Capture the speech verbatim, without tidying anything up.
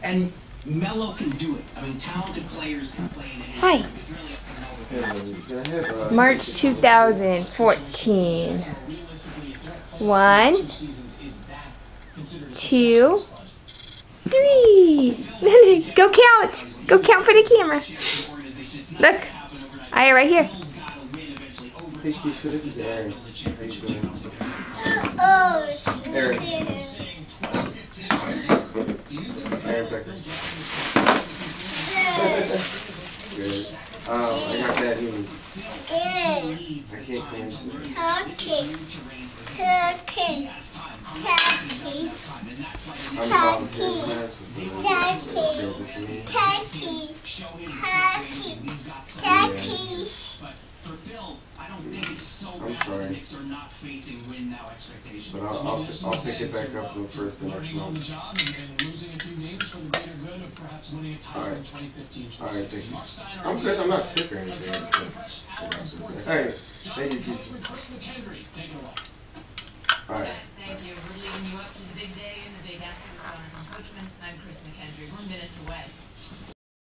And Melo can do it. I mean, talented players can play in it. Hi. It's really up to Melo. March two thousand fourteen. One, two, three. Go count. Go count for the camera. Look. I right here. Hey Keisha, this is Aaron. How you doing? Oh, Aaron. Aaron Becker. Good. Um, I got bad news. I can't come into it. Turkey. Turkey. Turkey. I'm volunteering class with Turkey. Turkey. Turkey. For Phil, I don't think it's so I'm bad sorry. the Knicks are not facing win now expectations. But I'll, I'll, I'll pick it back up the first of next month. Alright. Alright, thank you. I'm good. I'm not sick or anything. Alright. Thank you, Keisha. Alright. Thank you. We're leading you up to the big day and the big afternoon on Coachman. I'm Chris McKendry. We're minutes away.